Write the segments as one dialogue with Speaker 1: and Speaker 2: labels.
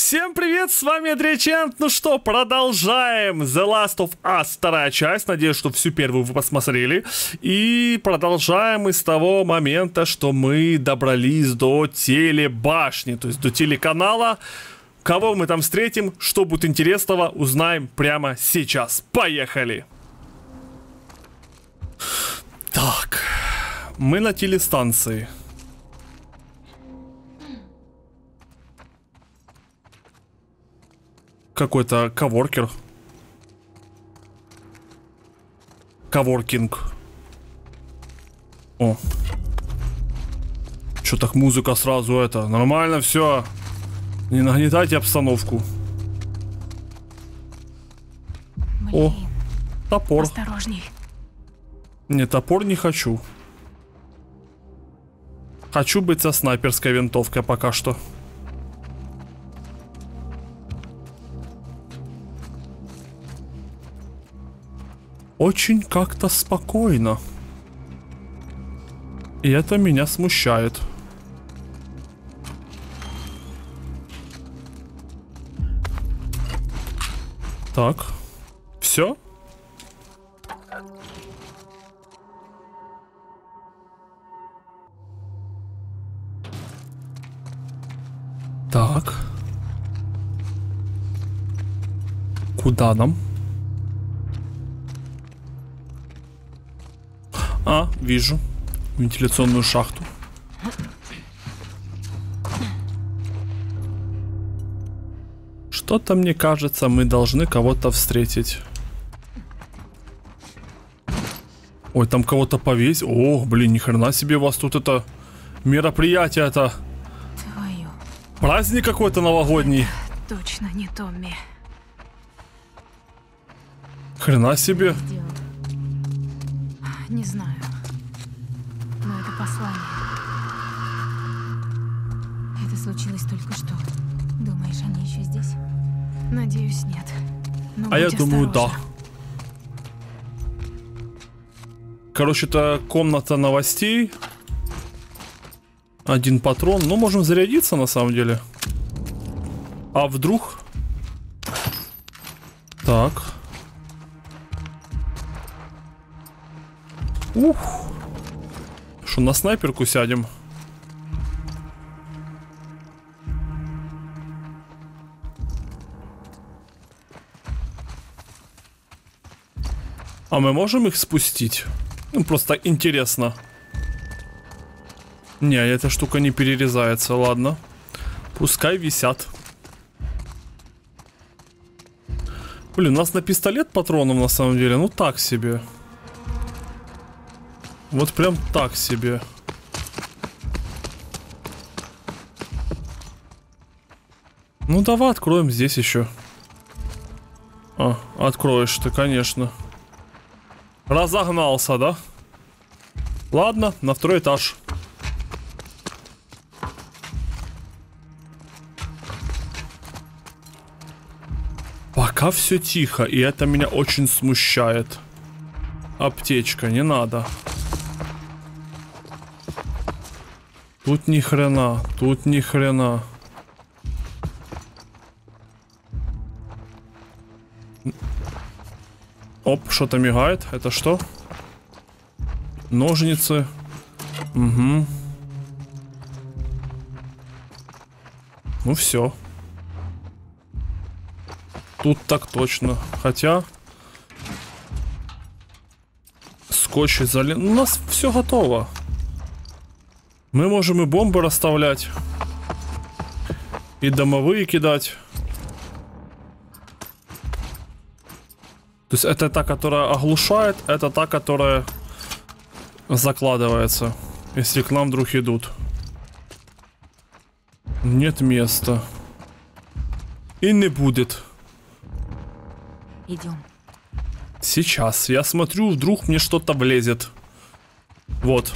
Speaker 1: Всем привет, с вами Адричент. Ну что, продолжаем The Last of Us, вторая часть. Надеюсь, что всю первую вы посмотрели. И продолжаем мы с того момента, что мы добрались до телебашни, то есть до телеканала. Кого мы там встретим, что будет интересного, узнаем прямо сейчас. Поехали! Так, мы на телестанции. Какой-то коворкер. Коворкинг. О. Чё так музыка сразу это? Нормально все. Не нагнетайте обстановку.
Speaker 2: Блин,
Speaker 1: о, топор.
Speaker 2: Осторожней.
Speaker 1: Не, топор не хочу. Хочу быть со снайперской винтовкой пока что. Очень как-то спокойно. И это меня смущает. Так. Все? Так. Куда нам? А, вижу. Вентиляционную шахту. Что-то мне кажется, мы должны кого-то встретить. Ой, там кого-то повесить. О, блин, ни хрена себе у вас тут это мероприятие это.
Speaker 2: Твою.
Speaker 1: Праздник какой-то новогодний.
Speaker 2: Точно не Томми.
Speaker 1: Хрена себе.
Speaker 2: Сделал. Не знаю. Но это послание. Это случилось только что. Думаешь, они еще здесь? Надеюсь, нет. Но
Speaker 1: А я
Speaker 2: будь
Speaker 1: думаю, да.
Speaker 2: осторожна.
Speaker 1: Короче, это комната новостей. Один патрон. Ну, можем зарядиться на самом деле. А вдруг? Так. Ух. Что, на снайперку сядем? А мы можем их спустить? Ну, просто интересно. Не, эта штука не перерезается, ладно. Пускай висят. Блин, у нас на пистолет патронов на самом деле, ну так себе. Вот прям так себе. Ну давай откроем здесь еще. А, откроешь ты, конечно. Разогнался, да? Ладно, на второй этаж. Пока все тихо, и это меня очень смущает. Аптечка, не надо. Тут ни хрена, тут ни хрена. Оп, что-то мигает. Это что? Ножницы. Угу. Ну все. Тут так точно. Хотя... Скотч изолент. У нас все готово. Мы можем и бомбы расставлять. И домовые кидать. То есть это та, которая оглушает, это та, которая закладывается, если к нам вдруг идут. Нет места. И не будет.
Speaker 2: Идем.
Speaker 1: Сейчас. Я смотрю, вдруг мне что-то влезет. Вот.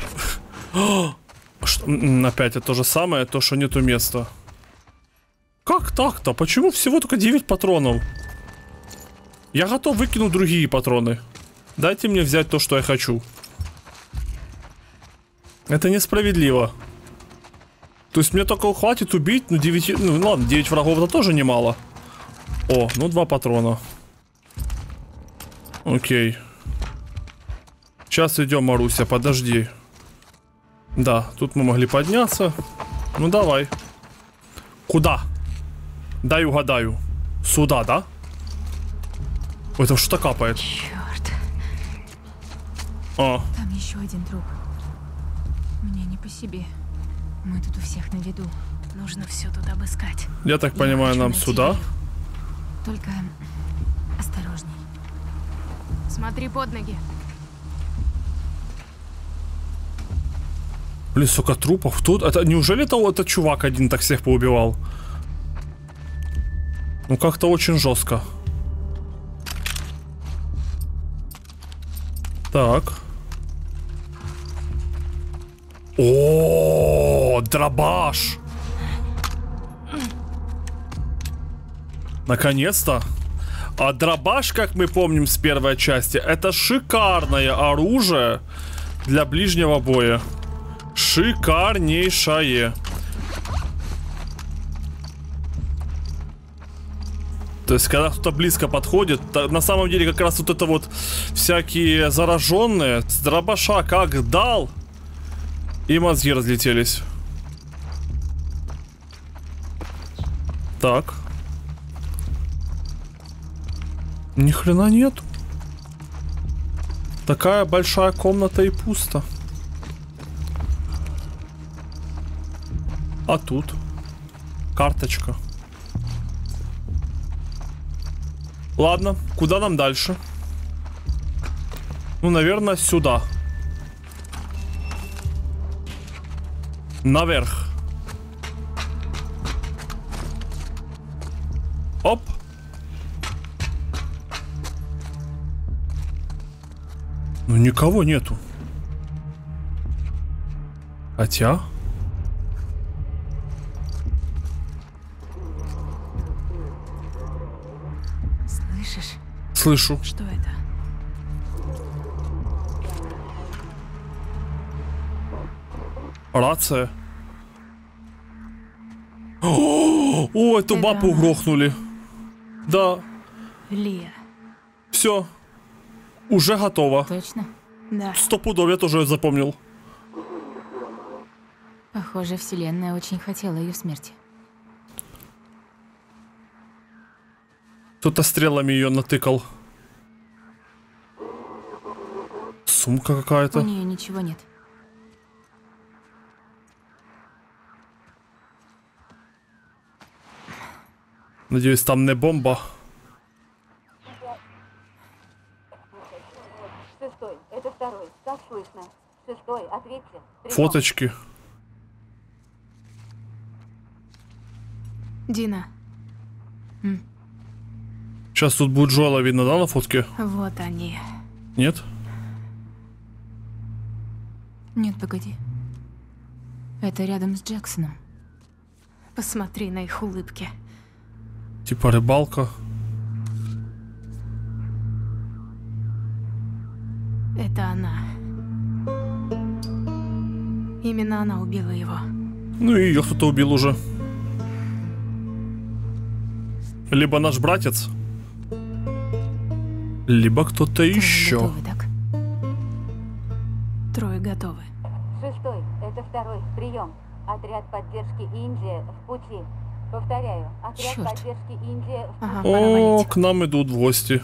Speaker 1: Опять это то же самое, то, что нету места. Как так-то? Почему всего только 9 патронов? Я готов выкинуть другие патроны. Дайте мне взять то, что я хочу. Это несправедливо. То есть мне только хватит убить, ну 9, ну ладно, 9 врагов это тоже немало. О, ну 2 патрона. Окей. Сейчас идем, Маруся, подожди. Да, тут мы могли подняться. Ну давай. Куда? Дай угадаю. Сюда, да? Ой, там что-то капает.
Speaker 2: Черт.
Speaker 1: А.
Speaker 2: Там еще один труп. Мне не по себе. Мы тут у всех на виду. Нужно все тут обыскать.
Speaker 1: Я так понимаю, нам сюда.
Speaker 2: Ее. Только осторожней. Смотри под ноги.
Speaker 1: Блин, сколько трупов. Тут это неужели это чувак один так всех поубивал? Ну как-то очень жестко. Так. О, дробаш. Наконец-то. А дробаш, как мы помним с первой части, это шикарное оружие для ближнего боя. Шикарнейшее. То есть, когда кто-то близко подходит, на самом деле как раз вот это вот всякие зараженные с дробаша как дал, и мозги разлетелись. Так. Ни хрена нету. Такая большая комната и пусто. А тут карточка. Ладно, куда нам дальше? Ну, наверное, сюда. Наверх. Оп. Ну, никого нету. Хотя...
Speaker 2: Слышишь?
Speaker 1: Слышу.
Speaker 2: Что это?
Speaker 1: Рация. О, эту
Speaker 2: Это
Speaker 1: бабу
Speaker 2: она.
Speaker 1: грохнули. Да.
Speaker 2: Лия.
Speaker 1: Все. Уже готово.
Speaker 2: Точно? Да.
Speaker 1: 100 пудов, я тоже запомнил.
Speaker 2: Похоже, Вселенная очень хотела ее смерти.
Speaker 1: Кто-то стрелами ее натыкал. Сумка
Speaker 2: У
Speaker 1: какая-то.
Speaker 2: нее ничего нет.
Speaker 1: Надеюсь, там не бомба.
Speaker 3: Шестой, это второй. Как слышно? Шестой, ответьте. Прием.
Speaker 1: Фоточки.
Speaker 2: Дина.
Speaker 1: Сейчас тут будет Джоэла видно, да, на фотке?
Speaker 2: Вот они.
Speaker 1: Нет?
Speaker 2: Нет, погоди. Это рядом с Джексоном. Посмотри на их улыбки.
Speaker 1: Типа рыбалка.
Speaker 2: Это она. Именно она убила его.
Speaker 1: Ну и ее кто-то убил уже. Либо наш братец, либо кто-то
Speaker 2: Трое
Speaker 1: еще.
Speaker 2: готовы, так? Трое готовы.
Speaker 3: Шестой, это второй. Прием. Отряд поддержки Индия в пути. Повторяю, отряд
Speaker 2: Чёрт.
Speaker 3: поддержки Индия в
Speaker 2: Ага,
Speaker 3: пути.
Speaker 2: пора
Speaker 1: О,
Speaker 2: валить.
Speaker 1: к нам идут в гости.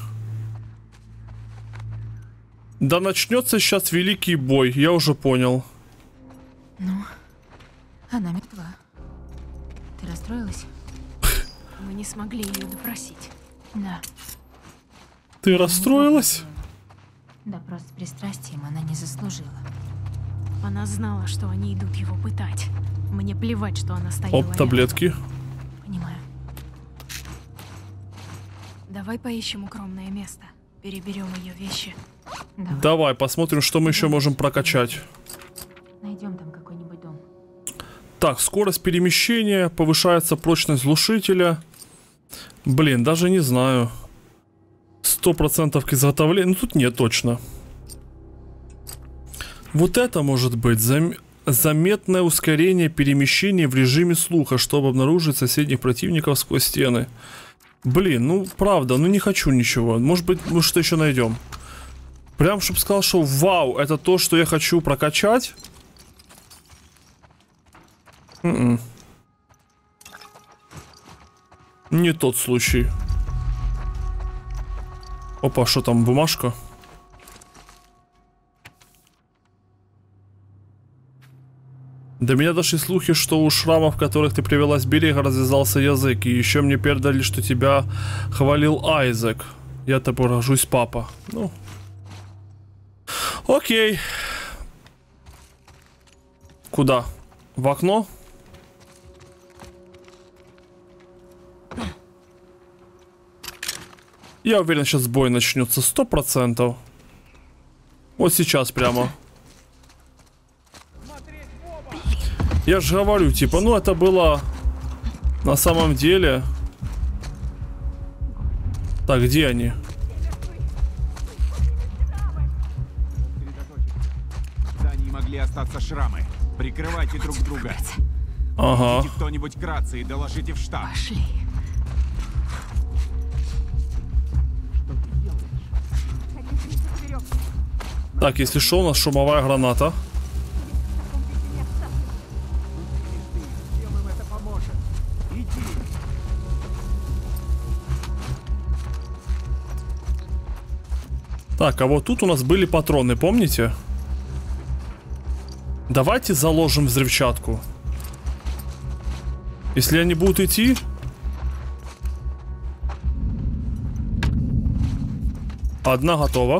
Speaker 1: Да начнется сейчас великий бой, я уже понял.
Speaker 2: Ну, она мертва. Ты расстроилась? Мы не смогли ее допросить. Да.
Speaker 1: Ты расстроилась?
Speaker 2: Допрос с пристрастием она не заслужила. Она знала, что они идут его пытать. Мне плевать, что она стояла
Speaker 1: Оп, таблетки.
Speaker 2: рядом. Понимаю. Давай поищем укромное место. Переберем ее вещи. Давай.
Speaker 1: Давай, посмотрим, что мы еще можем прокачать.
Speaker 2: Найдем там какой-нибудь дом.
Speaker 1: Так, скорость перемещения, повышается прочность глушителя. Блин, даже не знаю. 100% к изготовлению. Ну, тут нет точно. Вот это может быть. заметное ускорение перемещения в режиме слуха, чтобы обнаружить соседних противников сквозь стены. Блин, ну правда, ну не хочу ничего. Может быть, мы что еще найдем. Прям, чтобы сказал, что вау, это то, что я хочу прокачать. Не тот случай. Опа, что там, бумажка? До меня дошли слухи, что у шрамов, которых ты привела с берега, развязался язык. И еще мне передали, что тебя хвалил Айзек. Я тобой рожусь, папа. Ну. Окей. Куда? В окно? Я уверен, сейчас бой начнется 100%. Вот сейчас прямо. Я же говорю, типа, ну это было на самом деле. Так, где они?
Speaker 4: Да, не могли остаться шрамы. Прикрывайте друг друга.
Speaker 1: Ага.
Speaker 4: Идите кто-нибудь к рации и доложите в штаб.
Speaker 2: Пошли.
Speaker 1: Так, если что, у нас шумовая граната.
Speaker 4: Чем им это поможет? Иди.
Speaker 1: Так, а вот тут у нас были патроны, помните? Давайте заложим взрывчатку. Если они будут идти... Одна готова.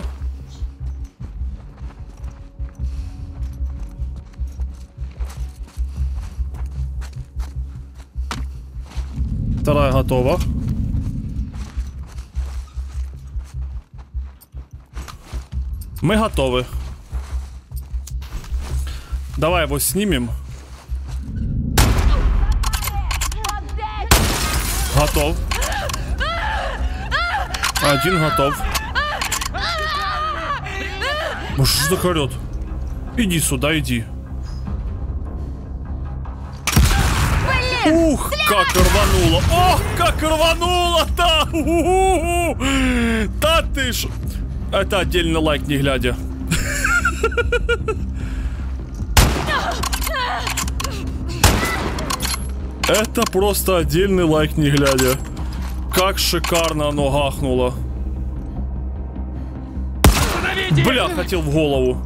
Speaker 1: Вторая готова. Мы готовы. Давай его снимем. Готов. Один готов. Может, что так орёт? Иди сюда, иди. Ух, как рвануло! Ох, как рвануло-то! Да ты ж... Это отдельный лайк, не глядя. Это просто отдельный лайк, не глядя. Как шикарно оно гахнуло. Бля, хотел в голову.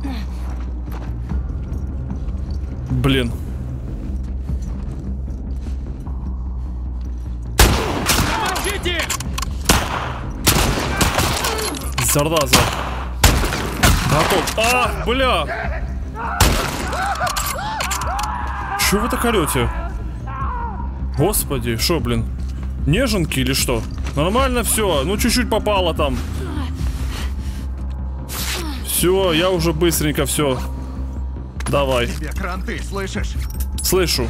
Speaker 1: Блин. Зараза. Готов. А, бля. Чё вы так орёте? Господи, шо, блин? Неженки или что? Нормально все. Ну, чуть-чуть попало там. Все, я уже быстренько все. Давай.
Speaker 4: Тебе кранты, слышишь?
Speaker 1: Слышу.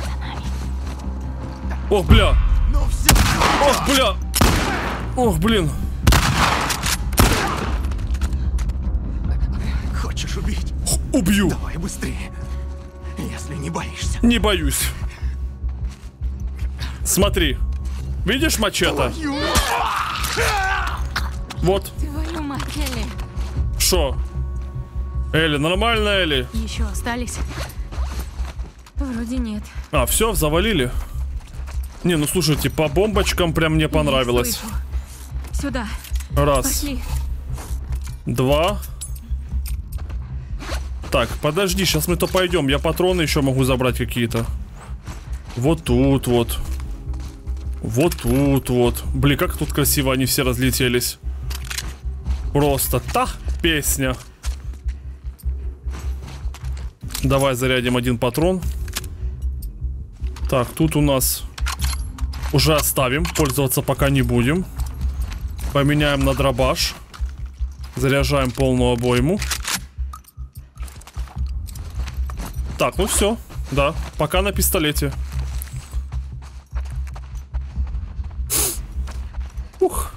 Speaker 1: Ох, бля.
Speaker 4: Ну все.
Speaker 1: Ох, бля. Ох, блин.
Speaker 4: Хочешь убить?
Speaker 1: Убью.
Speaker 4: Давай быстрее. Если не боишься.
Speaker 1: Не боюсь. Смотри. Видишь мачете? Вот.
Speaker 2: Твою мать, Элли.
Speaker 1: Шо? Элли, нормально, Элли?
Speaker 2: Еще остались? Вроде нет.
Speaker 1: А, все, завалили? Не, ну слушайте, по бомбочкам прям мне понравилось.
Speaker 2: Слышу. Сюда.
Speaker 1: Раз.
Speaker 2: Пошли.
Speaker 1: Два. Так, подожди, сейчас мы то пойдем. Я патроны еще могу забрать какие-то. Вот тут вот. Вот тут вот. Блин, как тут красиво они все разлетелись. Просто та песня. Давай зарядим один патрон. Так, тут у нас уже оставим. Пользоваться пока не будем. Поменяем на дробаш. Заряжаем полную обойму. Так, ну все. Да, пока на пистолете. Ух.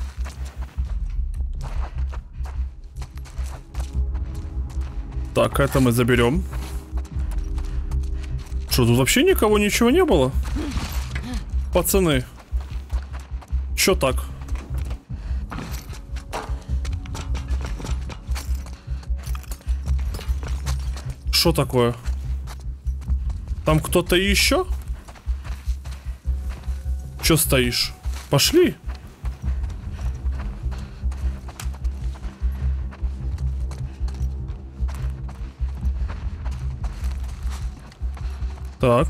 Speaker 1: Так, это мы заберем. Что, тут вообще никого, ничего не было? Пацаны. Чё так? Что такое? Там кто-то еще? Чё стоишь? Пошли. Так.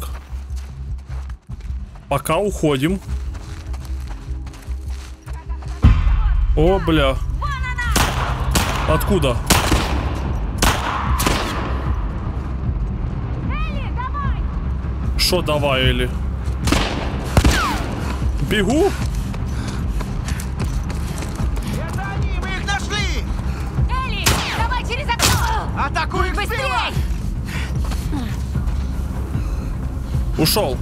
Speaker 1: Пока уходим. О, бля. Откуда? Шо давай, Элли? Бегу?
Speaker 5: Это они, мы их нашли!
Speaker 3: Элли, давай через окно!
Speaker 5: Атакуй их слева!
Speaker 1: Ушел.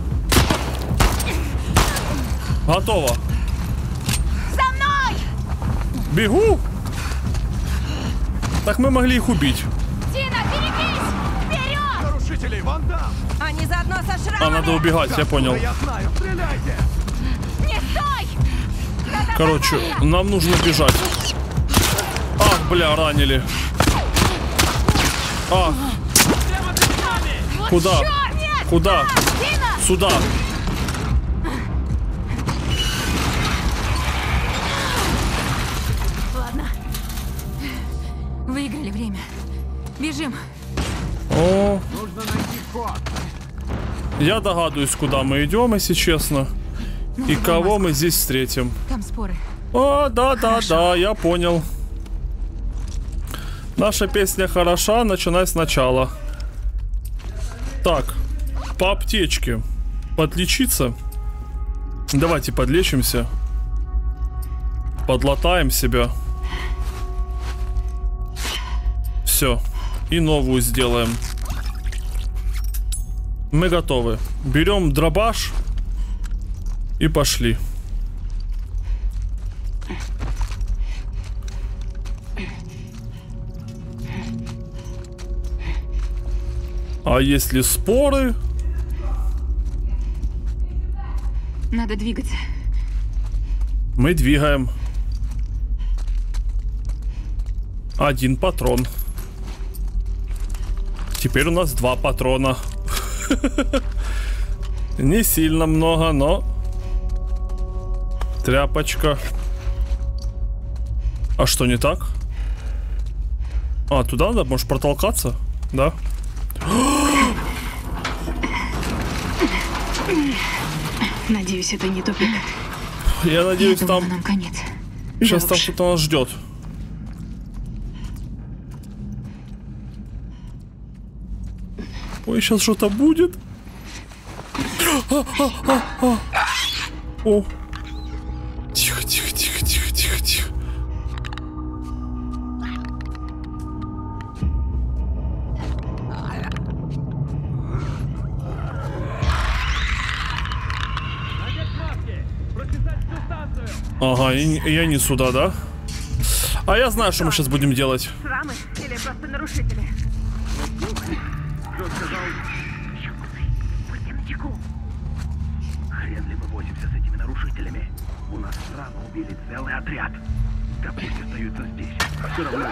Speaker 1: Готово.
Speaker 3: За мной!
Speaker 1: Бегу? Так мы могли их убить.
Speaker 3: Тина, берегись! Вперед!
Speaker 5: Нарушителей, вон там!
Speaker 2: Они заодно со шрамами.
Speaker 1: А, надо убегать, я понял.
Speaker 5: Я знаю, стреляйте!
Speaker 3: Не стой!
Speaker 1: Короче, нам нужно бежать. Ах, бля, ранили. Ах. Куда?
Speaker 3: Чёрт! Нет!
Speaker 1: Куда?
Speaker 3: Тина!
Speaker 1: Сюда.
Speaker 2: Ладно. Выиграли время. Бежим.
Speaker 1: О,
Speaker 5: Нужно найти ход.
Speaker 1: я догадываюсь, куда мы идем, если честно. И кого мы здесь встретим.
Speaker 2: Там споры.
Speaker 1: О, да, я понял. Наша песня хороша, начинай сначала. Так, по аптечке. Подлечиться. Давайте подлечимся. Подлатаем себя. Все. И новую сделаем. Мы готовы. Берем дробаш. И пошли. А если споры?
Speaker 2: Надо двигаться.
Speaker 1: Мы двигаем. 1 патрон. Теперь у нас 2 патрона. Не сильно много, но... Тряпочка. А что не так? А, туда надо, может, протолкаться? Да?
Speaker 2: Надеюсь, это не тупик.
Speaker 1: Я надеюсь,
Speaker 2: Я думала,
Speaker 1: там...
Speaker 2: нам конец.
Speaker 1: Сейчас
Speaker 2: Да
Speaker 1: там
Speaker 2: уж.
Speaker 1: кто-то нас ждет. Ой, сейчас что-то будет. О. Тихо, тихо, тихо, тихо, тихо, тихо. Ага, и они сюда, да? А я знаю, что мы сейчас будем делать.
Speaker 2: Шрамы или просто нарушители?
Speaker 5: Кто сказал?
Speaker 6: Хрен ли мы возимся с этими нарушителями? У нас сразу убили целый отряд. Да пусть остаются здесь. Все равно...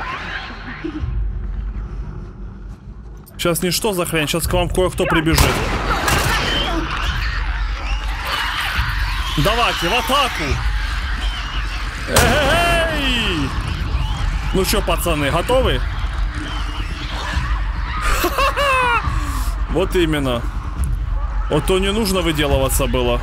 Speaker 1: Сейчас не что за хрень, сейчас к вам кое-кто прибежит. Давайте, в атаку! Эй! Ну что, пацаны, готовы? Вот именно. Вот то не нужно выделываться было.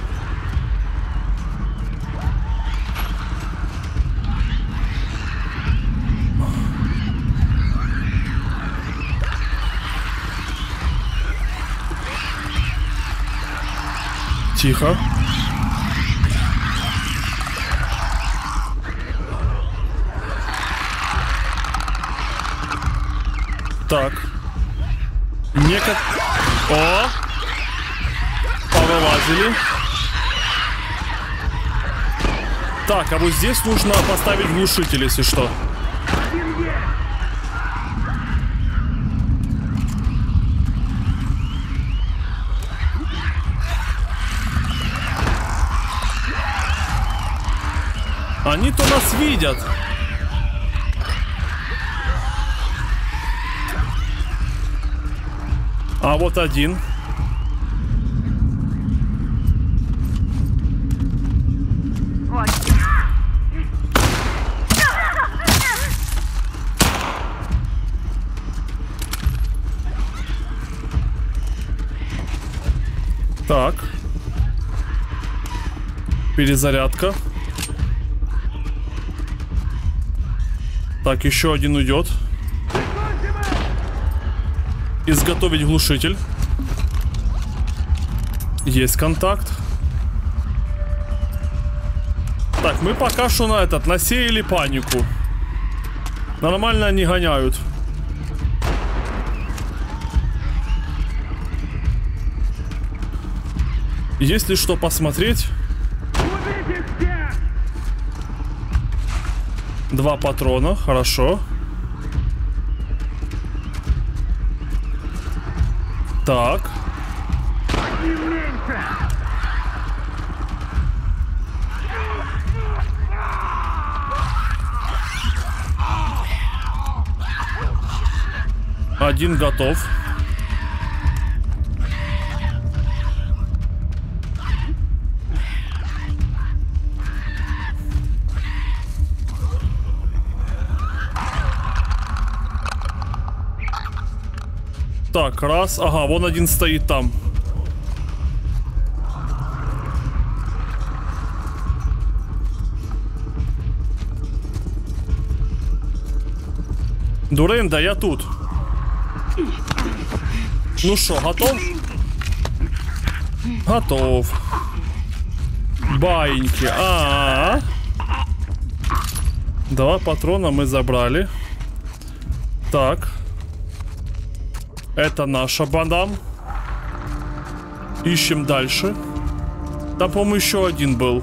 Speaker 1: Тихо. Так. О! Повылазили. Так, а вот здесь нужно поставить глушитель, если что. Они-то нас видят. А вот один. Так. Перезарядка. Так, еще один уйдет. Изготовить глушитель. Есть контакт. Так, мы пока что насеяли панику. Нормально они гоняют. Есть ли что посмотреть? 2 патрона, хорошо. Так. Один готов. Так, раз. Ага, вон один стоит там. Дурында, я тут. Ну что, готов? Готов. Баиньки. А-а-а. 2 патрона мы забрали. Так. Это наша бандам. Ищем дальше. Там, по-моему, еще один был.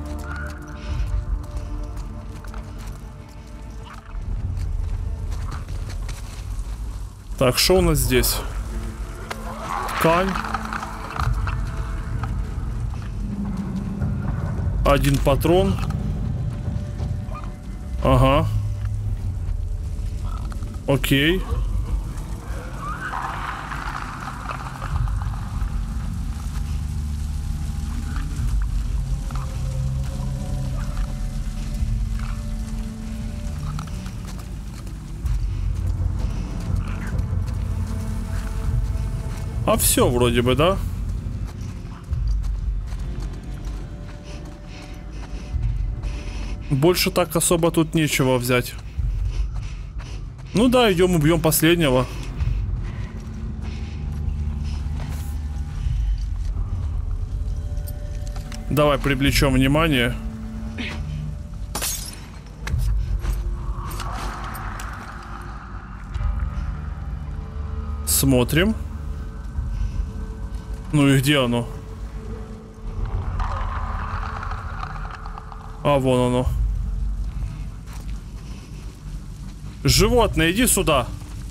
Speaker 1: Так, что у нас здесь? Ткань. 1 патрон. Ага. Окей. А все вроде бы, да? Больше так особо тут нечего взять. Ну да, идем убьем последнего. Давай привлечем внимание. Смотрим. Ну и где оно? А, вон оно. Животное, иди сюда.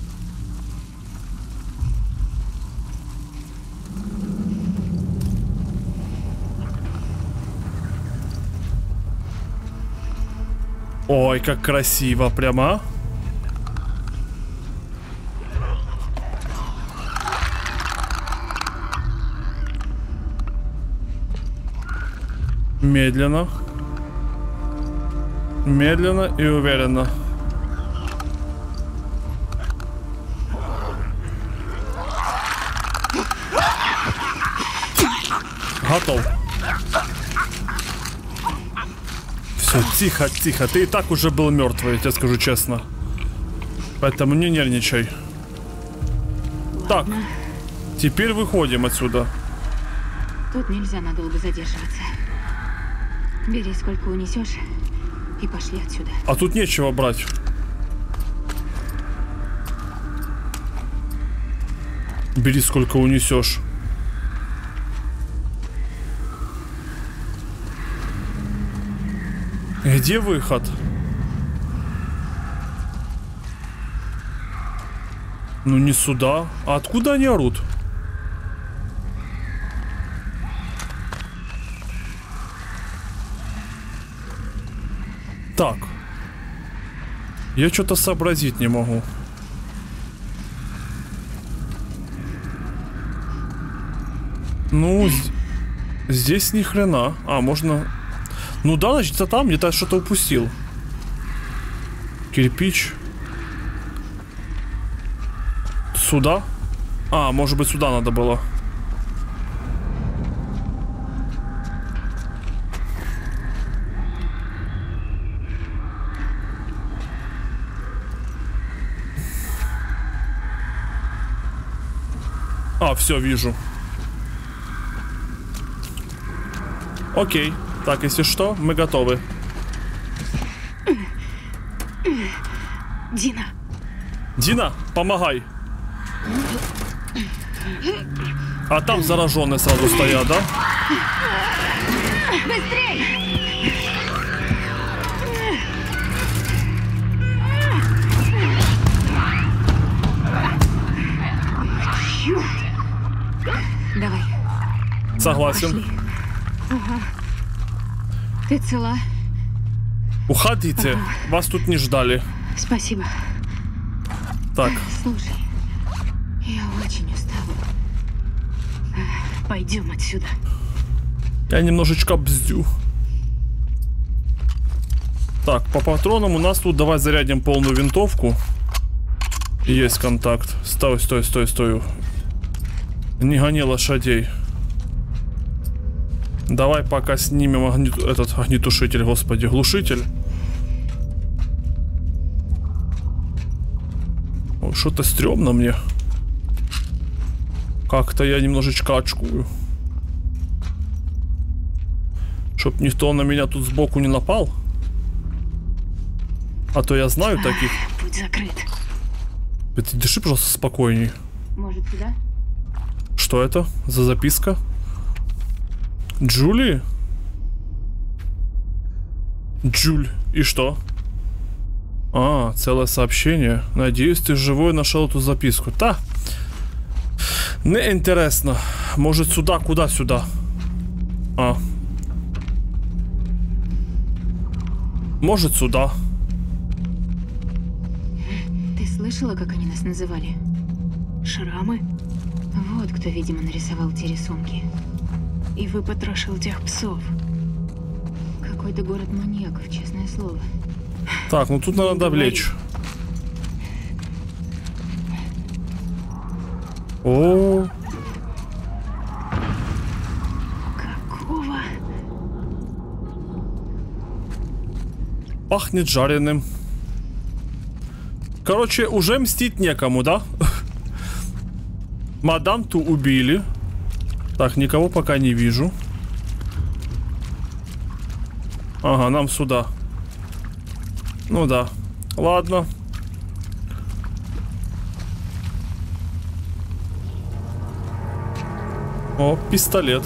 Speaker 1: Ой, как красиво прямо. Медленно. Медленно и уверенно. Готов. Все, тихо, тихо. Ты и так уже был мертвый, я тебе скажу честно. Поэтому не нервничай. Так. Теперь выходим отсюда.
Speaker 3: Тут нельзя надолго задерживаться. Бери сколько унесешь и пошли отсюда.
Speaker 1: А тут нечего брать. Бери сколько унесешь. Где выход? Ну не сюда. А откуда они орут? Так. Я что-то сообразить не могу. Ну, здесь ни хрена. А, можно... Ну да, значит, там где-то я что-то упустил. Кирпич. Сюда? А, может быть, сюда надо было. А, все, вижу. Окей. Так, если что, мы готовы.
Speaker 2: Дина.
Speaker 1: Дина, помогай. А там зараженные сразу стоят, да?
Speaker 2: Быстрей! Давай.
Speaker 1: Согласен.
Speaker 2: Ага. Ты цела?
Speaker 1: Уходите. Вас тут не ждали.
Speaker 2: Спасибо.
Speaker 1: Так.
Speaker 2: Слушай, я очень устала. Пойдем отсюда.
Speaker 1: Я немножечко бздю. Так, по патронам у нас тут давай зарядим полную винтовку. Есть контакт. Стой, стой, стой, стой. Не гони лошадей. Давай пока снимем этот огнетушитель, господи, глушитель. Что-то стрёмно мне. Как-то я немножечко очкую. Чтоб никто на меня тут сбоку не напал. А то я знаю таких.
Speaker 2: Путь закрыт.
Speaker 1: Ты дыши, пожалуйста, спокойней.
Speaker 2: Может, сюда?
Speaker 1: Что это за записка? Джули? Джуль. И что? А, целое сообщение. Надеюсь, ты живой нашел эту записку. Да. Не интересно. Может, сюда? Куда сюда? А. Может, сюда.
Speaker 2: Ты слышала, как они нас называли? Шрамы? Вот кто, видимо, нарисовал те рисунки. И выпотрошил тех псов. Какой-то город маньяков, честное слово.
Speaker 1: Так, ну тут надо довлечь. О.
Speaker 2: Какого?
Speaker 1: Пахнет жареным. Короче, уже мстить некому, да? Мадам ту убили. Так, никого пока не вижу. Ага, нам сюда. Ну да. Ладно. О, пистолет.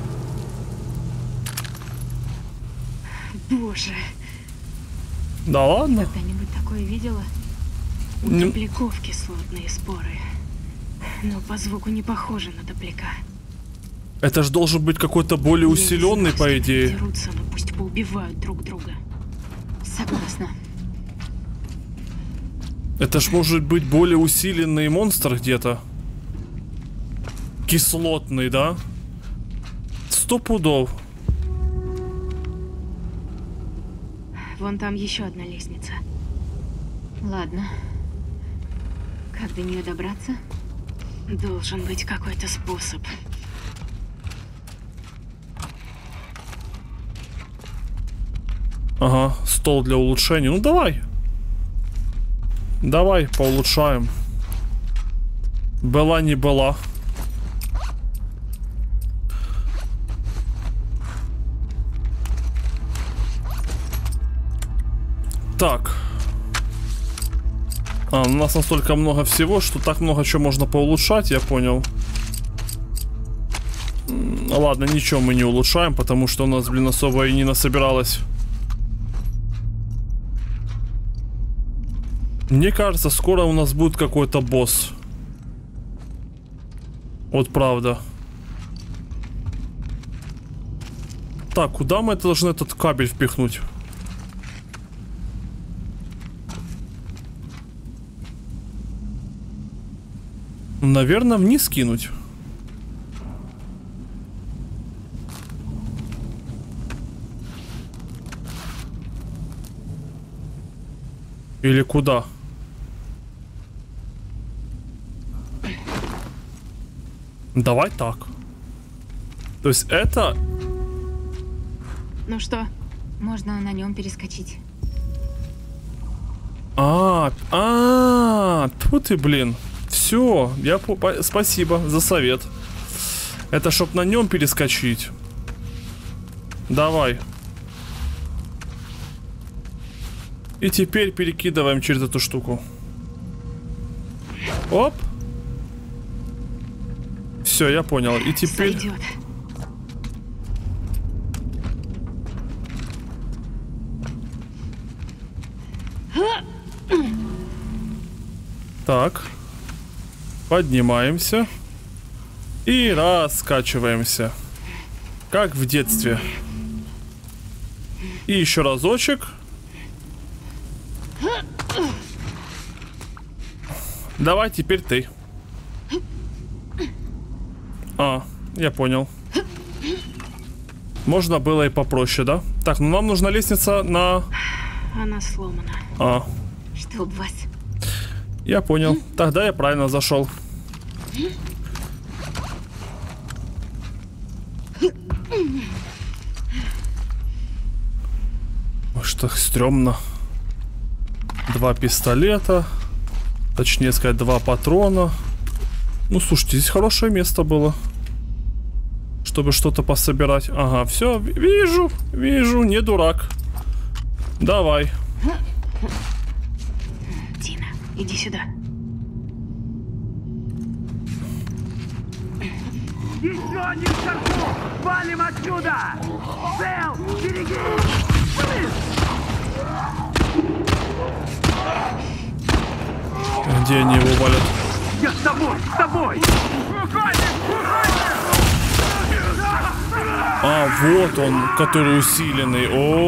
Speaker 2: Боже.
Speaker 1: Да ладно.
Speaker 2: Когда-нибудь такое видела? У
Speaker 1: Ну.
Speaker 2: топляков кислотные споры. Но по звуку не похоже на топляка.
Speaker 1: Это ж должен быть какой-то более усиленный, по идее.
Speaker 2: Дерутся, но пусть поубивают друг друга. Согласна.
Speaker 1: Это ж может быть более усиленный монстр где-то. Кислотный, да? 100 пудов.
Speaker 2: Вон там еще одна лестница. Ладно. Как до нее добраться? Должен быть какой-то способ.
Speaker 1: Ага, стол для улучшения. Ну давай. Давай, поулучшаем. Была не была. Так. А, у нас настолько много всего, что так много чего можно поулучшать, я понял. Ладно, ничего мы не улучшаем, потому что у нас, блин, особо и не насобиралось. Мне кажется, скоро у нас будет какой-то босс. Вот правда. Так, куда мы должны этот кабель впихнуть? Наверное, вниз кинуть. Или куда? Давай так. То есть это...
Speaker 2: Ну что, можно на нем перескочить.
Speaker 1: Тьфу ты, блин. Все, спасибо за совет. Это чтоб на нем перескочить. Давай. И теперь перекидываем через эту штуку. Оп. Все, я понял. И теперь...
Speaker 2: Сойдет.
Speaker 1: Так. Поднимаемся. И раскачиваемся. Как в детстве. И еще разочек. Давай теперь ты. Я понял. Можно было и попроще, да? Так, ну нам нужна лестница на...
Speaker 2: Она сломана. Чтоб вас.
Speaker 1: Я понял. Тогда я правильно зашел. Что стрёмно. 2 пистолета. Точнее сказать, 2 патрона. Ну, слушайте, здесь хорошее место было. Чтобы что-то пособирать. Ага, все, вижу, не дурак. Давай.
Speaker 2: Тина, иди сюда.
Speaker 6: Еще один шагу! Валим отсюда! Цел! Берегись!
Speaker 1: Где они его валят?
Speaker 6: Я с тобой! С тобой!
Speaker 1: Вот он, который усиленный.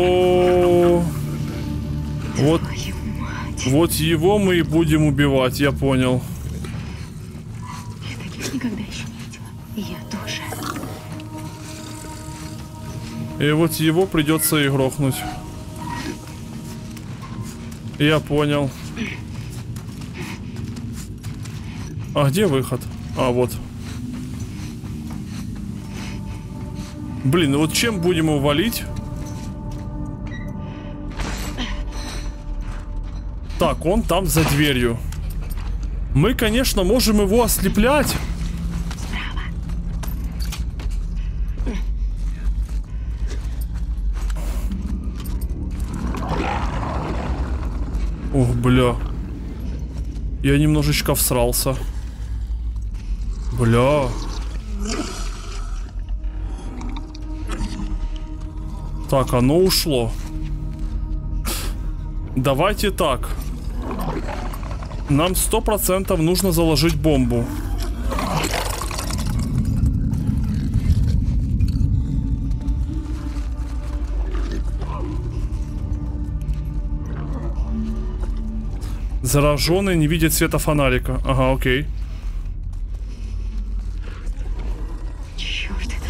Speaker 1: Вот, вот его мы и будем убивать, я понял.
Speaker 2: Я таких никогда еще не видела. Я тоже.
Speaker 1: И вот его придется и грохнуть. Я понял. А где выход? Вот. Блин, ну вот чем будем его валить? Так, он там за дверью. Мы, конечно, можем его ослеплять. Ох, бля. Я немножечко всрался. Бля. Так, оно ушло. Давайте так. Нам 100% нужно заложить бомбу. Зараженный не видит света фонарика. Ага, окей.
Speaker 2: Черт.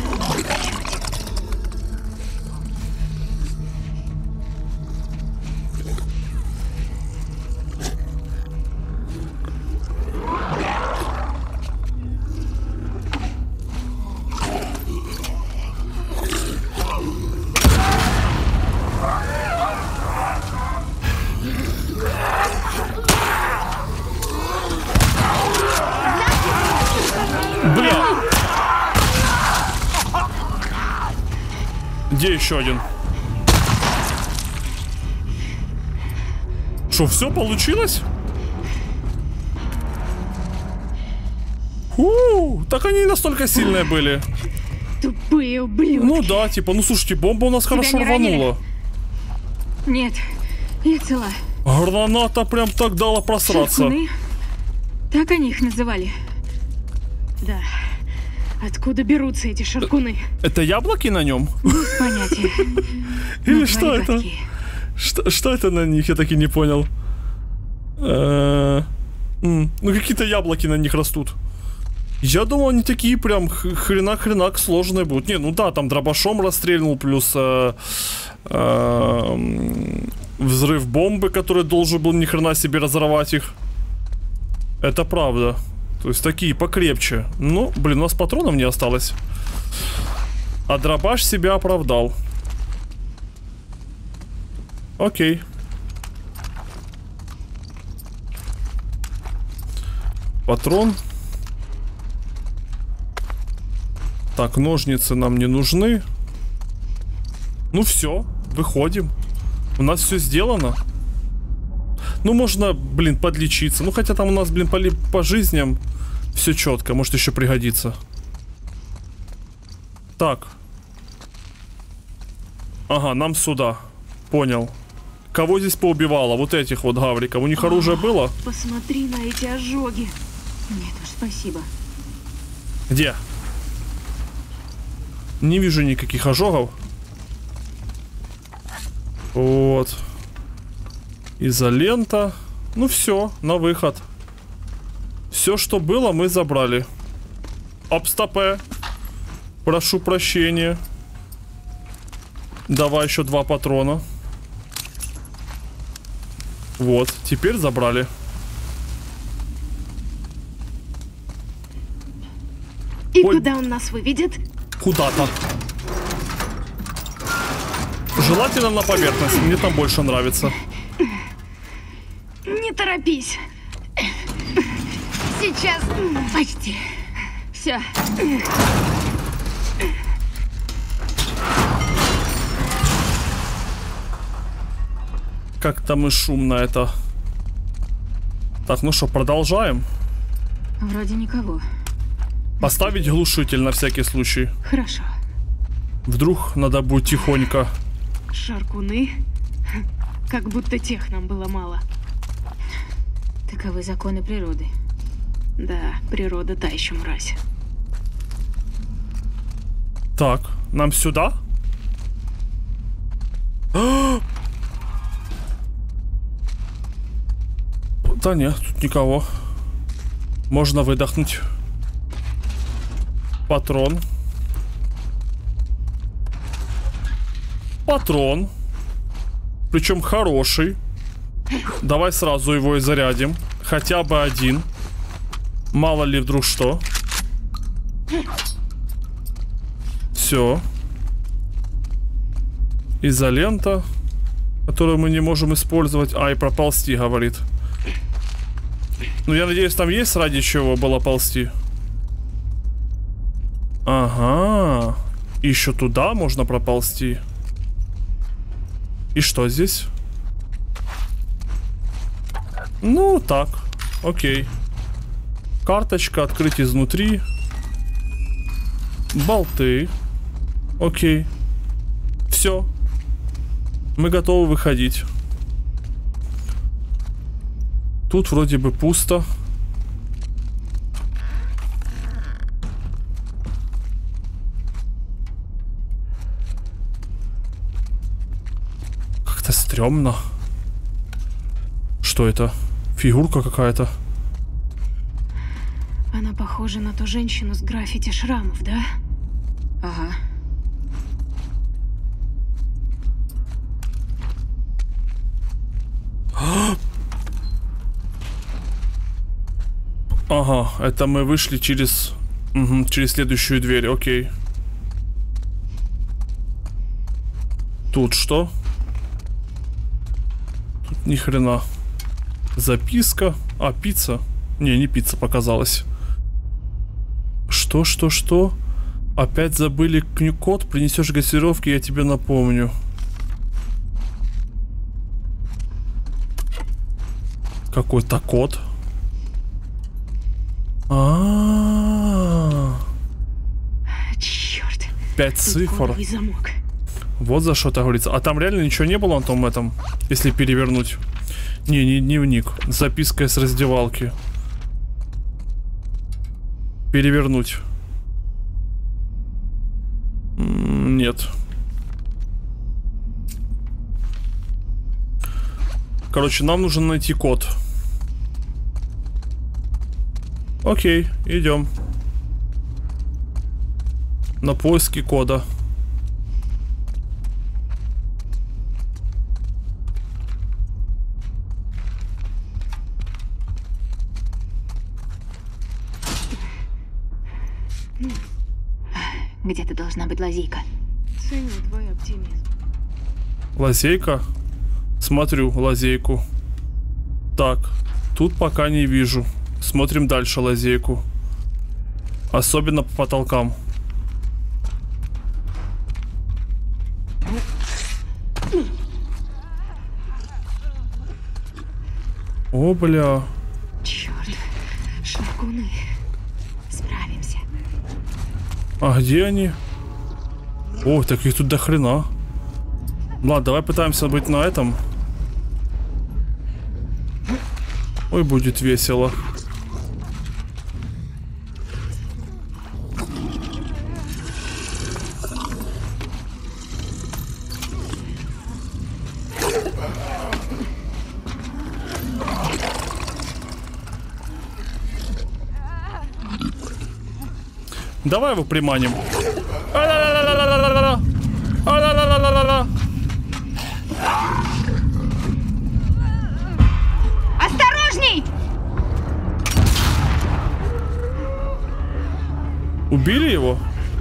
Speaker 1: Бля! Где еще один? Что, все получилось? Так они настолько сильные были.
Speaker 2: Тупые ублюдки.
Speaker 1: Ну да, типа, ну слушайте, бомба у нас хорошо
Speaker 2: не ранили?
Speaker 1: рванула.
Speaker 2: Нет, я цела.
Speaker 1: Граната прям так дала просраться.
Speaker 2: Шаркуны? Так они их называли. Да. Откуда берутся эти шаркуны?
Speaker 1: Это яблоки на нем?
Speaker 2: Без понятия.
Speaker 1: Или
Speaker 2: Но
Speaker 1: что
Speaker 2: твои
Speaker 1: это?
Speaker 2: бабки.
Speaker 1: Что это на них? Я так и не понял. Ну какие-то яблоки на них растут. Я думал, они такие прям хренак сложные будут. Не, ну да, там дробашом расстрельнул, плюс взрыв бомбы, который должен был ни хрена себе разорвать их. Это правда. То есть такие покрепче. Ну, блин, у нас патронов не осталось. А дробаш себя оправдал. Окей. Патрон. Так, ножницы нам не нужны. Ну все, выходим. У нас все сделано. Ну, можно, блин, подлечиться. Ну, хотя там у нас, блин, по жизням все четко. Может, еще пригодится. Так. Ага, нам сюда. Понял. Кого здесь поубивало? Вот этих вот гавриков. У них оружие было?
Speaker 2: Посмотри на эти ожоги. Нет уж, спасибо.
Speaker 1: Где? Не вижу никаких ожогов. Вот. Изолента. Ну все, на выход. Все, что было, мы забрали. Обстопе. Прошу прощения. Давай еще 2 патрона. Вот, теперь забрали.
Speaker 2: И
Speaker 1: Ой.
Speaker 2: куда он нас выведет?
Speaker 1: Куда-то. Желательно на поверхность. Мне там больше нравится.
Speaker 2: Не торопись. Сейчас. Почти. Все.
Speaker 1: Как-то мы шумно это. Так, ну что, продолжаем.
Speaker 2: Вроде никого.
Speaker 1: Поставить глушитель на всякий случай.
Speaker 2: Хорошо.
Speaker 1: Вдруг надо будет тихонько.
Speaker 2: Шаркуны? Как будто тех нам было мало. Таковы законы природы. Да, природа та еще мразь.
Speaker 1: Так, нам сюда? Да нет, тут никого. Можно выдохнуть. Патрон. Патрон. Причем хороший. Давай сразу его и зарядим. Хотя бы один. Мало ли вдруг что. Все. Изолента, которую мы не можем использовать. А, и проползти, говорит. Ну, я надеюсь, там есть ради чего было ползти. Ага. Еще туда можно проползти. И что здесь? Ну, так. Окей. Карточка, открыть изнутри. Болты. Окей. Все. Мы готовы выходить. Тут вроде бы пусто. Как-то стрёмно. Что это? Фигурка какая-то.
Speaker 2: Она похожа на ту женщину с граффити шрамов, да? Ага.
Speaker 1: Ага, это мы вышли через... Угу, через следующую дверь, окей. Тут что? Тут ни хрена. Записка. А, пицца. Не пицца показалась. Что? Опять забыли код? Принесешь газировки, я тебе напомню. Какой-то код.
Speaker 2: Черт.
Speaker 1: 5 цифр.
Speaker 2: Замок.
Speaker 1: Вот за что-то говорится. А там реально ничего не было на том этом, если перевернуть. Не дневник. Записка с раздевалки. Перевернуть. Нет. Короче, нам нужно найти код. Окей, идем. на поиски кода.
Speaker 2: Где-то должна быть лазейка.
Speaker 7: Ценю твой оптимизм.
Speaker 1: Лазейка? Смотрю лазейку. Так, тут пока не вижу. Смотрим дальше лазейку. Особенно по потолкам. О, бля.
Speaker 2: Черт, шаркуны. Справимся.
Speaker 1: А где они? О, так их тут до хрена. Ладно, давай пытаемся быть на этом. Ой, будет весело. Давай его приманим. А-ла-ла-ла-ла-ла-ла-ла. А-ла-ла-ла-ла-ла-ла.
Speaker 2: Осторожней!
Speaker 1: Убили его?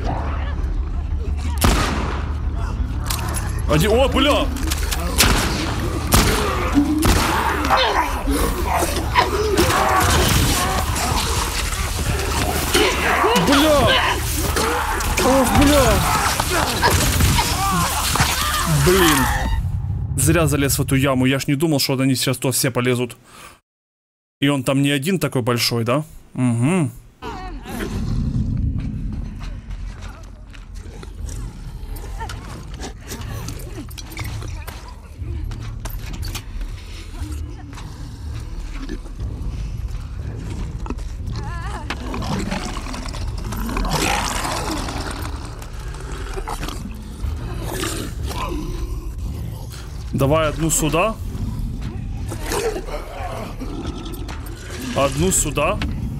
Speaker 1: Один... О, бля! Бля! Ох, бля! Блин. Зря залез в эту яму. Я ж не думал, что они сейчас то все полезут. И он там не один такой большой, да? Угу. Давай одну сюда. Одну сюда.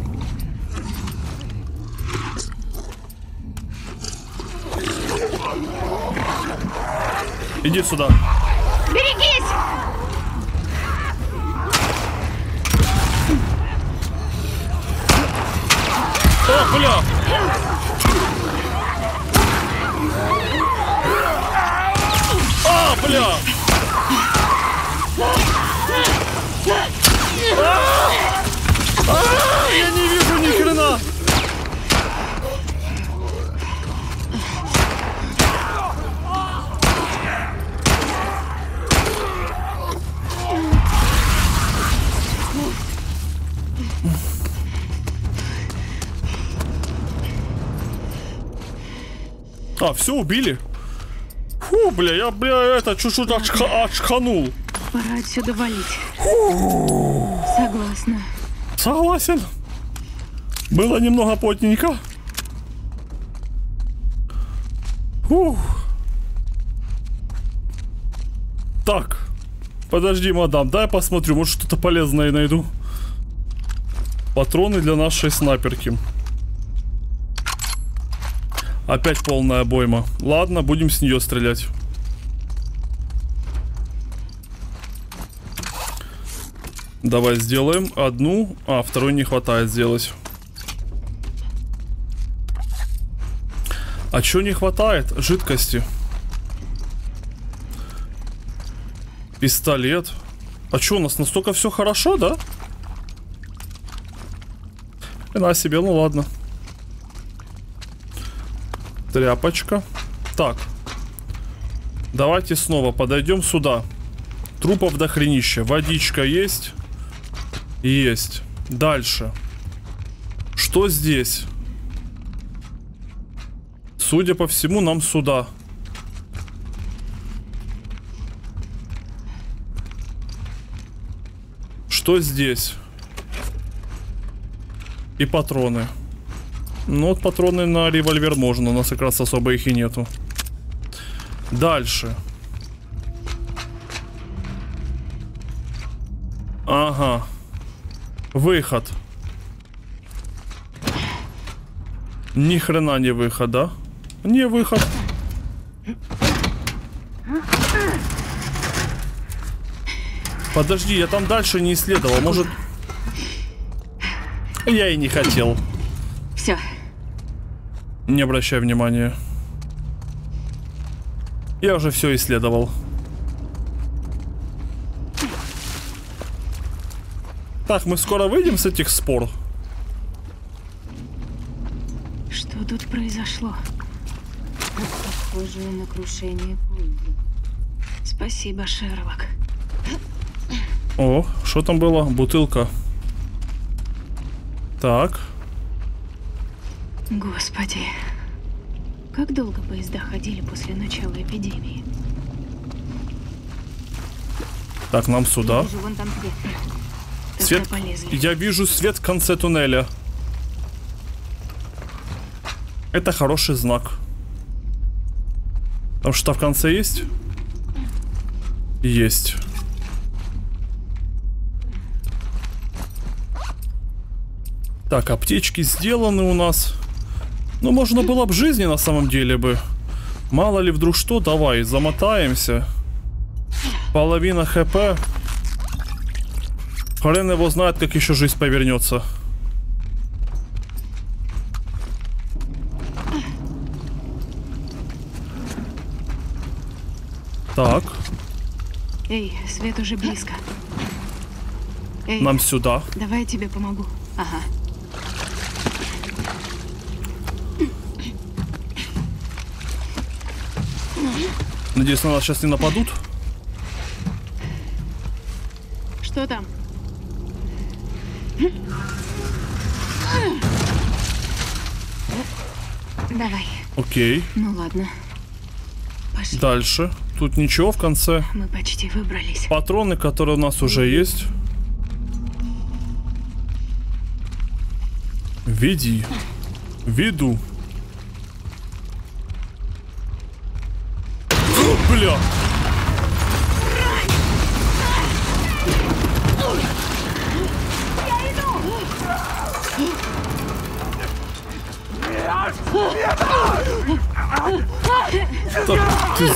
Speaker 1: Иди сюда.
Speaker 2: Берегись!
Speaker 1: О, бля! А, бля! Я не вижу ни хрена! А, все, убили? Фу, бля, я, это, чуть-чуть очканул.
Speaker 2: Пора отсюда валить. Согласна.
Speaker 1: Согласен. Было немного плотненько. Фух. Так. Подожди, мадам, дай посмотрю, может что-то полезное найду. Патроны для нашей снайперки. Опять полная обойма. Ладно, будем с нее стрелять. Давай сделаем одну. А, второй не хватает сделать. А чё не хватает? Жидкости. Пистолет. А чё, у нас настолько все хорошо, да? И на себе, ну ладно. Тряпочка. Так. Давайте снова подойдем сюда. Трупов до хренища. Водичка есть? Есть. Дальше. Что здесь? Судя по всему, нам сюда. Что здесь? И патроны. Ну вот патроны на револьвер можно. У нас как раз особо их и нету. Дальше. Ага. Выход. Ни хрена не выход, да? Не выход. Подожди, я там дальше не исследовал. Может... Я и не хотел.
Speaker 2: Все.
Speaker 1: Не обращай внимания. Я уже все исследовал. Так, мы скоро выйдем с этих спор.
Speaker 2: Что тут произошло? Похоже на крушение поезда. Спасибо, Шерлок.
Speaker 1: О, что там было? Бутылка. Так.
Speaker 2: Господи. Как долго поезда ходили после начала эпидемии?
Speaker 1: Так, нам сюда.
Speaker 2: Вижу, вон там свет.
Speaker 1: Свет.
Speaker 2: Тогда полезли.
Speaker 1: Я вижу свет в конце туннеля. Это хороший знак. Там что в конце есть? Есть. Так, аптечки сделаны у нас. Ну, можно было бы жизни на самом деле бы. Мало ли вдруг что, давай, замотаемся. Половина хп. Хрен его знает, как еще жизнь повернется. Так.
Speaker 2: Эй, свет уже близко. Эй,
Speaker 1: Нам сюда.
Speaker 2: давай я тебе помогу. Ага.
Speaker 1: Надеюсь, на нас сейчас не нападут.
Speaker 2: Что там? Давай.
Speaker 1: Окей.
Speaker 2: Ну ладно. Пошли.
Speaker 1: Дальше. Тут ничего в конце.
Speaker 2: Мы почти выбрались.
Speaker 1: Патроны, которые у нас уже есть. Веди. Веду. Бля. Так, ты...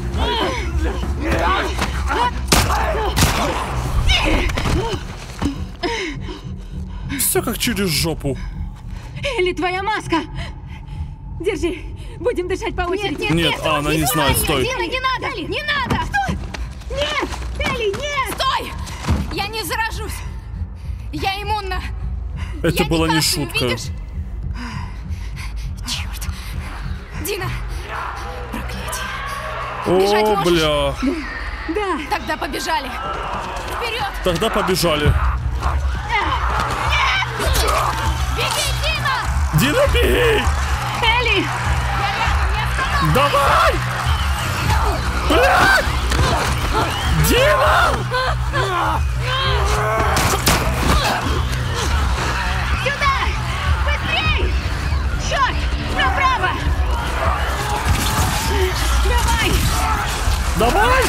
Speaker 1: Все как через жопу.
Speaker 2: Или твоя маска? Держи. Будем дышать по очереди.
Speaker 1: Нет, она не знает, стой.
Speaker 2: Дина, не надо! Не надо! Стой! Нет! Элли, нет!
Speaker 8: Стой! Я не заражусь! Я иммунна!
Speaker 1: Это
Speaker 8: Я
Speaker 1: была не
Speaker 8: кашляю,
Speaker 1: шутка.
Speaker 8: видишь? Черт! Дина! Проклятие! Бежать
Speaker 1: О,
Speaker 8: можешь?
Speaker 1: бля.
Speaker 2: Да!
Speaker 8: Тогда побежали! Вперед!
Speaker 1: Тогда побежали.
Speaker 8: Беги, Дина!
Speaker 1: Дина, беги!
Speaker 2: Элли!
Speaker 8: Я рядом, не останавливайся!
Speaker 1: Давай! Блядь! Дима!
Speaker 2: Сюда! Быстрей! Черт! Направо! Давай!
Speaker 1: Давай!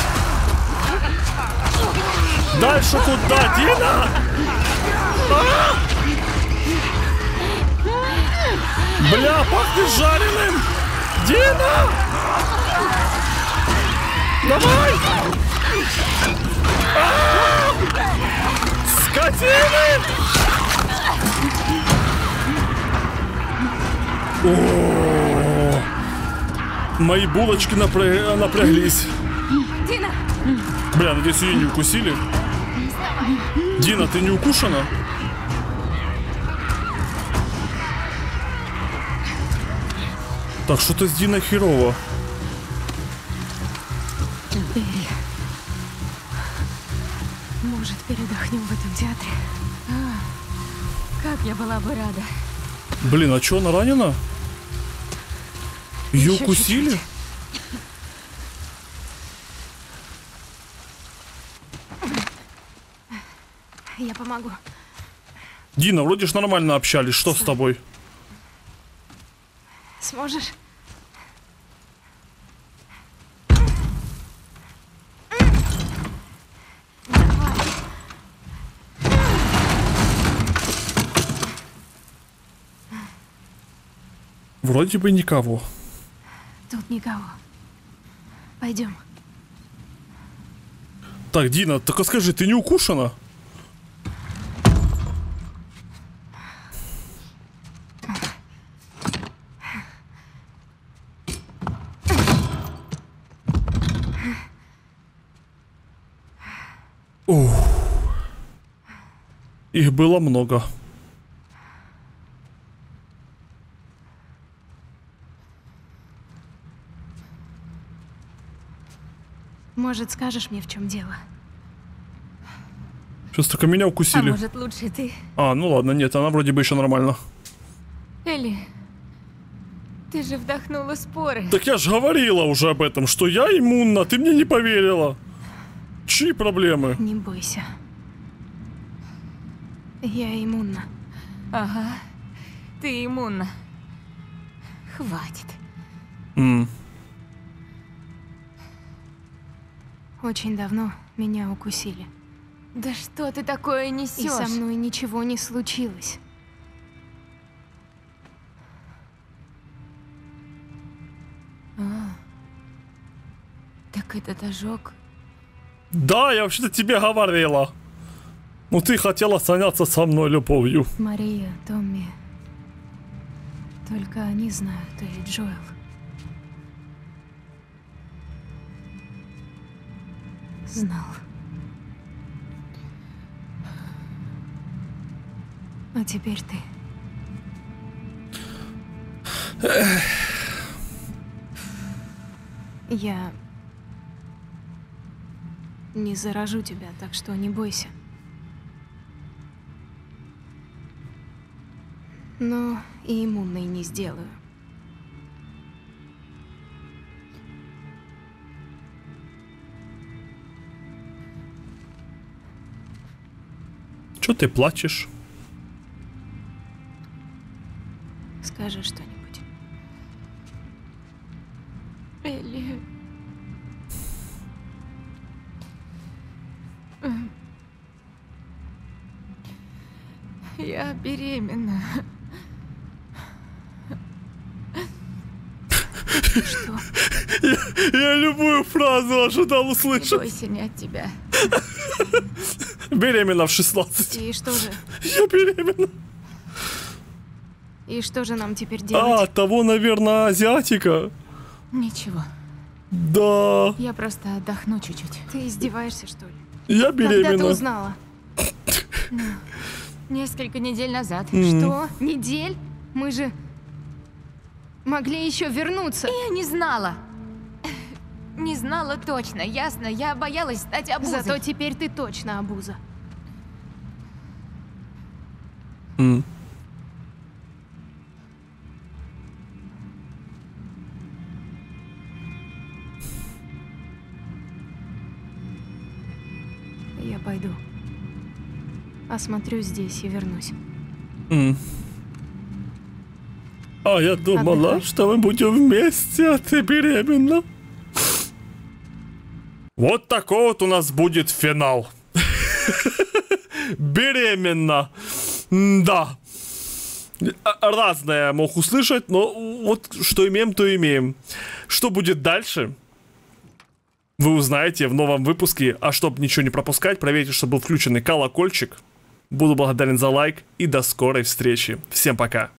Speaker 1: Дальше куда, Дина? А! Бля, пахнет жареным! Дина! Давай! А! Скотины! О! Мои булочки напряглись.
Speaker 8: Дина!
Speaker 1: Бля, надеюсь, ее не укусили. Дина, ты не укушена? Так, что-то с Диной херово.
Speaker 8: Может, передохнем в этом театре? Как я была бы рада.
Speaker 1: Блин, а чё, она ранена? Ее
Speaker 8: Ещё
Speaker 1: укусили?
Speaker 8: чуть-чуть. Я помогу.
Speaker 1: Дина, вроде ж нормально общались, что с тобой?
Speaker 8: Сможешь?
Speaker 1: Вроде бы никого.
Speaker 2: Тут никого. Пойдем.
Speaker 1: Так, Дина, только скажи, ты не укушена? Ух. Их было много.
Speaker 2: Может, скажешь мне, в чем дело?
Speaker 1: Сейчас только меня укусили.
Speaker 8: А может, лучше ты?
Speaker 1: А, ну ладно, нет, она вроде бы еще нормально.
Speaker 8: Элли, ты же вдохнула споры.
Speaker 1: Так я же говорила уже об этом, что я иммунна, ты мне не поверила. Чьи проблемы?
Speaker 2: Не бойся. Я иммунна.
Speaker 8: Ага, ты иммунна. Хватит.
Speaker 2: Очень давно меня укусили.
Speaker 8: Да что ты такое несешь?
Speaker 2: И со мной ничего не случилось.
Speaker 8: Так этот ожог...
Speaker 1: Да, я вообще-то тебе говорила. Ну ты хотела заняться со мной любовью.
Speaker 2: Мария, Томми. Только они знают, и Джоэл. Знал. А теперь ты. Я не заражу тебя, так что не бойся. Но и иммунной не сделаю.
Speaker 1: Чё ты плачешь?
Speaker 2: Скажи что-нибудь.
Speaker 8: Элли... Я беременна.
Speaker 2: Что?
Speaker 1: Я любую фразу ожидал
Speaker 8: Не
Speaker 1: услышать.
Speaker 8: бойся, не от тебя.
Speaker 1: Беременна в 16.
Speaker 2: И что же?
Speaker 1: Я беременна.
Speaker 2: И что же нам теперь
Speaker 1: А,
Speaker 2: делать?
Speaker 1: того, наверное, азиатика.
Speaker 8: Ничего.
Speaker 1: Да,
Speaker 8: Я просто отдохну чуть-чуть.
Speaker 2: Ты издеваешься, что ли?
Speaker 1: я
Speaker 2: Когда ты
Speaker 1: беременна.
Speaker 2: узнала?
Speaker 8: Несколько недель назад.
Speaker 2: Что? Недель? Мы же могли еще вернуться.
Speaker 8: Я не знала. Не знала точно, ясно. Я боялась стать обузой.
Speaker 2: Зато теперь ты точно обуза. Я пойду. Осмотрю здесь и вернусь.
Speaker 1: А я думала,
Speaker 2: Отдыхай.
Speaker 1: что мы будем вместе, а ты беременна. Вот такой вот у нас будет финал. Беременна. Да. Разное мог услышать, но вот что имеем, то имеем. Что будет дальше, вы узнаете в новом выпуске. А чтобы ничего не пропускать, проверьте, чтобы был включенный колокольчик. Буду благодарен за лайк и до скорой встречи. Всем пока.